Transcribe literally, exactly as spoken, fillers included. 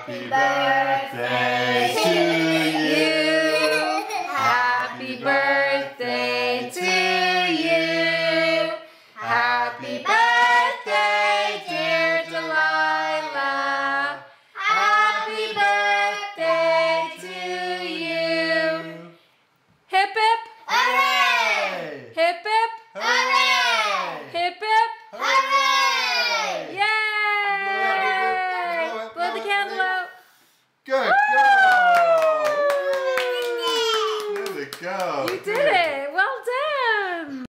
Happy birthday to you. Happy birthday to you. Happy birthday, dear Delilah. Happy birthday to you. Hip hip. Hooray! Hip hip. Hooray! Hip hip. Hooray! Yay! Blow it, blow it, Blow the blow it, candle blow it.